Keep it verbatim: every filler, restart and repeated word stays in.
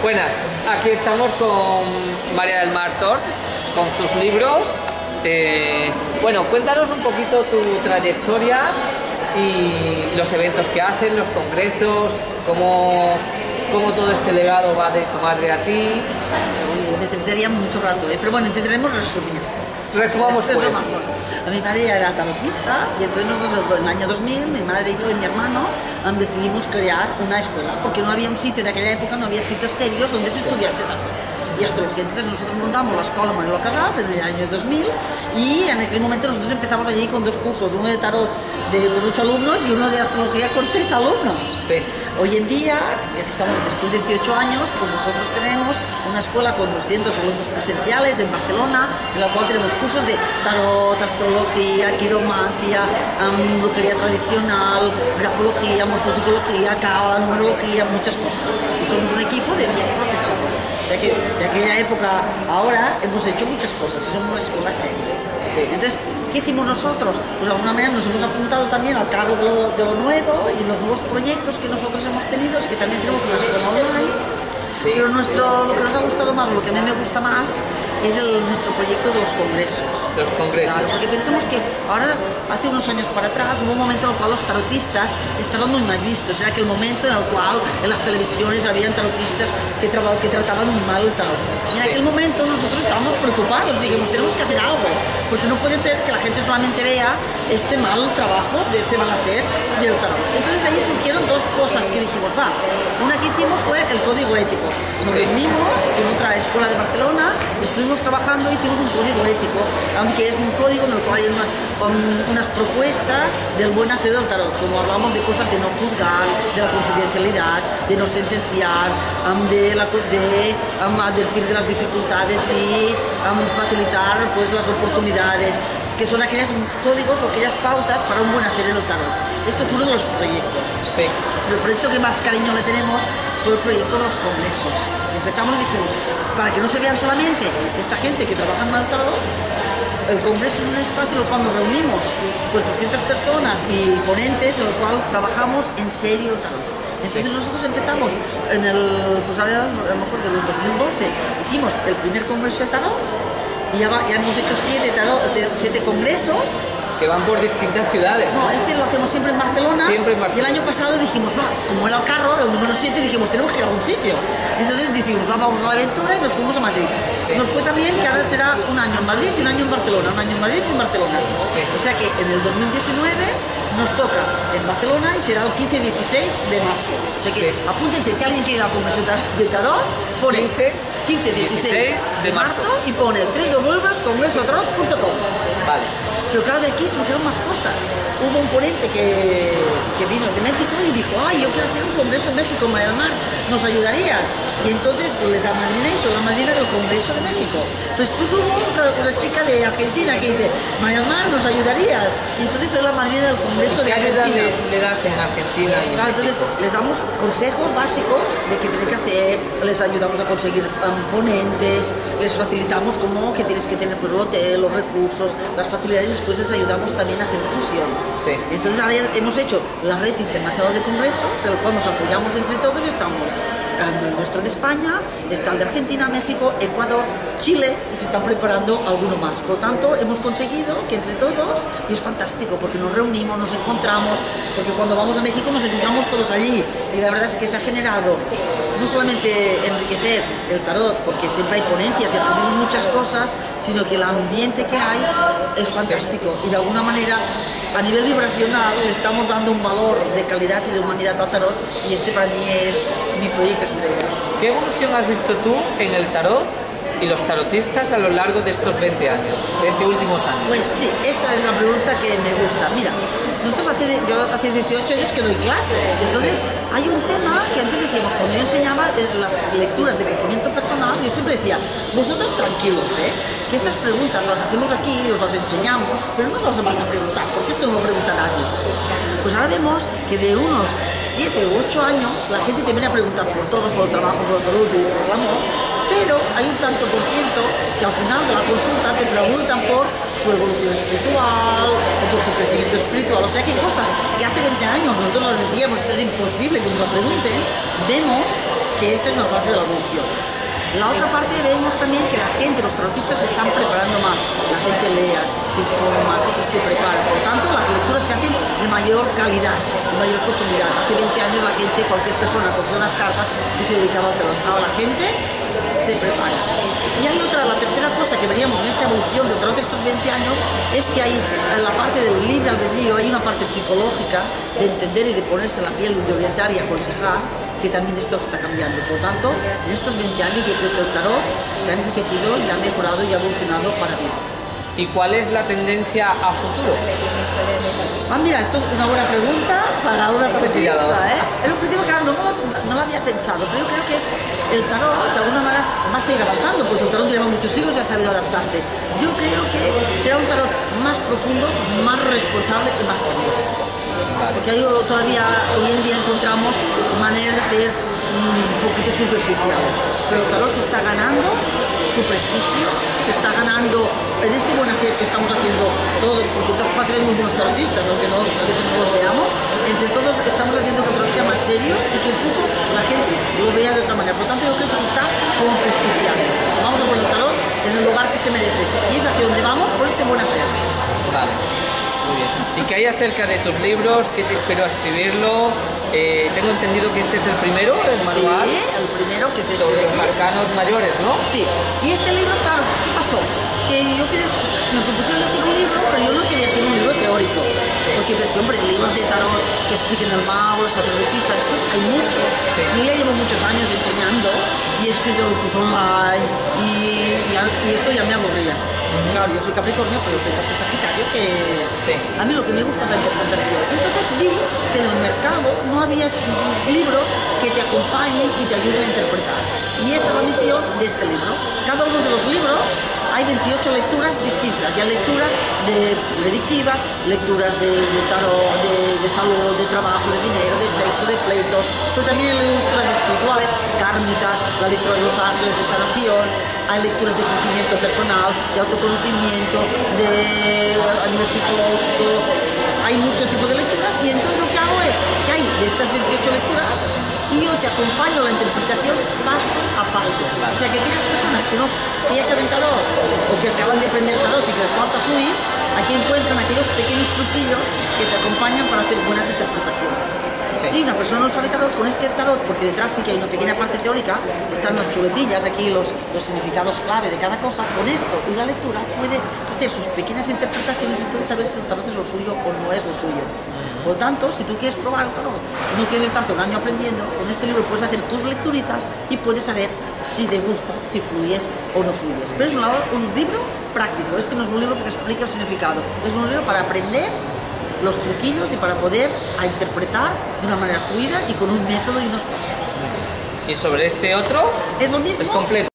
Buenas, aquí estamos con María del Mar Tort, con sus libros. Eh, bueno, cuéntanos un poquito tu trayectoria y los eventos que hacen, los congresos, cómo, cómo todo este legado va de tu madre a ti. Necesitaría mucho rato, ¿eh? Pero bueno, intentaremos resumir. Resumamos pues. Resumamos. Mi madre era tarotista y entonces nosotros en el año dos mil, mi madre y yo y mi hermano um, decidimos crear una escuela porque no había un sitio, de aquella época no había sitios serios donde se estudiase tarot y astrología. Entonces nosotros montamos la escuela Manolo Casals en el año dos mil y en aquel momento nosotros empezamos allí con dos cursos, uno de tarot de, con ocho alumnos y uno de astrología con seis alumnos. Sí. Hoy en día, ya que estamos después de dieciocho años, pues nosotros tenemos una escuela con doscientos alumnos presenciales en Barcelona, en la cual tenemos cursos de tarot, astrología, quiromancia, um, brujería tradicional, grafología, morfopsicología, cábala, numerología, muchas cosas. Y somos un equipo de diez profesores. O sea que de aquella época ahora hemos hecho muchas cosas y somos una escuela seria. Sí. Entonces, ¿qué hicimos nosotros? Pues de alguna manera nos hemos apuntado también al cargo de lo, de lo nuevo y los nuevos proyectos que nosotros hemos tenido, es que también tenemos una escuela online. Sí. Pero nuestro, lo que nos ha gustado más, lo que a mí me gusta más, es el, nuestro proyecto de los congresos. Los congresos. Claro, porque pensamos que ahora, hace unos años para atrás, hubo un momento en el cual los tarotistas estaban muy mal vistos. Era aquel momento en el cual en las televisiones habían tarotistas que, tra que trataban muy mal el tarot. Y en aquel momento nosotros estábamos preocupados, dijimos, tenemos que hacer algo, porque no puede ser que la gente solamente vea este mal trabajo, de este mal hacer del tarot. Entonces ahí surgieron dos cosas que dijimos, va, una que hicimos fue el código ético. Nos sí. reunimos en otra escuela de Barcelona, estuvimos trabajando y hicimos un código ético, aunque es un código en el cual hay unas, um, unas propuestas del buen hacer del tarot, como hablamos de cosas de no juzgar, de la confidencialidad, de no sentenciar, um, de, la, de um, advertir de las dificultades y um, facilitar pues, las oportunidades, que son aquellos códigos o aquellas pautas para un buen hacer en el tarot. Esto fue uno de los proyectos. Sí. Pero el proyecto que más cariño le tenemos fue el proyecto de los congresos. Empezamos y dijimos, para que no se vean solamente esta gente que trabaja en el tarot, el congreso es un espacio en el cual nos reunimos pues doscientas personas y ponentes en el cual trabajamos en serio el tarot. Entonces sí. nosotros empezamos en el, pues ahora no me acuerdo, en el dos mil doce, hicimos el primer congreso de tarot y ya, va, ya hemos hecho siete, tarot, siete congresos. Que van por distintas ciudades. No, este lo hacemos siempre en Barcelona. Siempre en Barcelona. Y el año pasado dijimos, va, como era el carro, el número siete, dijimos, tenemos que ir a algún sitio. Entonces dijimos, va, vamos a la aventura y nos fuimos a Madrid. Sí. Nos fue también que ahora será un año en Madrid y un año en Barcelona, un año en Madrid y en Barcelona. Sí. O sea que en el dos mil diecinueve nos toca en Barcelona y será el quince y dieciséis de marzo. O sea que sí. apúntense, si alguien quiere ir a la conversión de tarot, pone quince, dieciséis de marzo y pone doble u doble u doble u punto congreso tarot punto com. Vale. Pero claro, de aquí surgieron más cosas. Hubo un ponente que, que vino de México y dijo, ay, yo quiero hacer un congreso en México, María del Mar, ¿nos ayudarías? Y entonces les amadriné y soy la madrina del Congreso de México. Después hubo otra una chica de Argentina que dice, María del Mar, ¿nos ayudarías? Y entonces soy la madrina del Congreso de Argentina. ¿Qué ayuda le, le das en Argentina? Claro, entonces les damos consejos básicos de qué tienen que hacer, les ayudamos a conseguir um, ponentes, les facilitamos cómo que tienes que tener pues, el hotel, los recursos, las facilidades. Después les ayudamos también a hacer fusión. Sí. Entonces ahora ya hemos hecho la red internacional de congresos, en el cual nos apoyamos entre todos y estamos el nuestro de España, está el de Argentina, México, Ecuador, Chile y se están preparando alguno más. Por lo tanto, hemos conseguido que entre todos, y es fantástico porque nos reunimos, nos encontramos, porque cuando vamos a México nos encontramos todos allí y la verdad es que se ha generado no solamente enriquecer el tarot, porque siempre hay ponencias y aprendemos muchas cosas, sino que el ambiente que hay es fantástico y de alguna manera a nivel vibracional le estamos dando un valor de calidad y de humanidad al tarot y este para mí es mi proyecto estrella. ¿Qué evolución has visto tú en el tarot y los tarotistas a lo largo de estos veinte años, veinte últimos años? Pues sí, esta es la pregunta que me gusta. Mira, nosotros hace, yo hace dieciocho años que doy clases, entonces sí. hay un tema que antes decíamos, cuando yo enseñaba las lecturas de crecimiento personal, yo siempre decía, vosotros tranquilos, ¿eh? que estas preguntas las hacemos aquí, os las enseñamos, pero no os las van a preguntar, porque esto no lo pregunta nadie. Pues ahora vemos que de unos siete u ocho años la gente te viene a preguntar por todo, por el trabajo, por la salud y por el amor, pero hay un tanto por ciento que al final de la consulta te preguntan por su evolución espiritual o por su crecimiento espiritual. O sea que hay cosas que hace veinte años nosotros las decíamos, esto es imposible que nos lo pregunten. Vemos que esta es una parte de la evolución. La otra parte vemos también que la gente, los tarotistas se están preparando más, la gente lea, se informa y se prepara, por tanto las lecturas se hacen de mayor calidad, de mayor profundidad. Hace veinte años la gente, cualquier persona cogía unas cartas y se dedicaba al tarot, ahora la gente se prepara. Y hay otra, la tercera cosa que veríamos en esta evolución del tarot de estos veinte años es que hay en la parte del libre albedrío, hay una parte psicológica de entender y de ponerse en la piel, de orientar y aconsejar, que también esto está cambiando. Por lo tanto, en estos veinte años yo creo que el tarot se ha enriquecido y ha mejorado y ha evolucionado para bien. ¿Y cuál es la tendencia a futuro? Ah, mira, esto es una buena pregunta para una tarotista, ¿eh? En un principio, claro, no, no lo había pensado, pero yo creo que el tarot, de alguna manera, va a seguir avanzando, porque el tarot lleva muchos siglos y ha sabido adaptarse. Yo creo que será un tarot más profundo, más responsable y más serio. Porque hay, todavía hoy en día encontramos maneras de hacer un poquito superficiales, pero el tarot se está ganando su prestigio, se está ganando en este buen hacer que estamos haciendo todos, porque todos patrios muy buenos tarotistas, aunque no, a veces no los veamos, entre todos estamos haciendo que el tarot sea más serio y que incluso la gente lo vea de otra manera. Por lo tanto, yo creo que se está como prestigiando. Vamos a poner el tarot en el lugar que se merece y es hacia donde vamos por este buen hacer. Vale. Muy bien. ¿Y qué hay acerca de tus libros? ¿Qué te inspiró a escribirlo? Eh, tengo entendido que este es el primero, el manual. Sí, el primero que es este sobre de los aquí. arcanos mayores, ¿no? Sí, y este libro, claro, ¿qué pasó? Que yo quería, me propusieron hacer un libro, pero yo no quería hacer un libro teórico. Sí. Porque pensé, hombre, libros de tarot que expliquen el mago, la sacerdotisa, estos hay muchos. Sí. Yo ya llevo muchos años enseñando y he escrito incluso online y, y, y esto ya me aburría. Claro, yo soy Capricornio, pero tengo este Sagitario que sí. A mí lo que me gusta es la interpretación. Entonces vi que en el mercado no había libros que te acompañen y te ayuden a interpretar. Y esta es la misión de este libro. Cada uno de los libros hay veintiocho lecturas distintas. Y hay lecturas de predictivas, lecturas de, de tarot, de, de salud, de trabajo, de dinero, de sexo, de pleitos, pero también hay lecturas espirituales, kármicas, la lectura de los ángeles, de sanación. Hay lecturas de crecimiento personal, de autoconocimiento, de a nivel psicológico. Hay muchos tipos de lecturas y entonces lo que hago es que hay de estas veintiocho lecturas y yo te acompaño la interpretación paso a paso. O sea que aquellas personas que, no, que ya saben tarot o que acaban de aprender tarot y que les falta fluir, aquí encuentran aquellos pequeños truquillos que te acompañan para hacer buenas interpretaciones. Si sí, una persona no sabe tarot, con este tarot, porque detrás sí que hay una pequeña parte teórica, están las chuletillas, aquí los, los significados clave de cada cosa, con esto y la lectura puede hacer sus pequeñas interpretaciones y puede saber si el tarot es lo suyo o no es lo suyo. Por lo tanto, si tú quieres probar el tarot, no quieres estarte un año aprendiendo, con este libro puedes hacer tus lecturitas y puedes saber si te gusta, si fluyes o no fluyes. Pero es un, un libro práctico, este no es un libro que te explique el significado, es un libro para aprender los truquillos y para poder a interpretar de una manera fluida y con un método y unos pasos. ¿Y sobre este otro? Es lo mismo. Es completo.